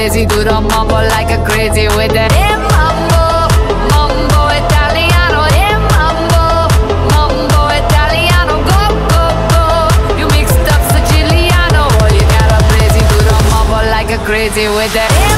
crazy, do the mambo like a crazy with that mambo, mambo italiano, mambo, mambo italiano, go, go, go. You mixed up Siciliano, oh you got a crazy, do the mambo like a crazy with that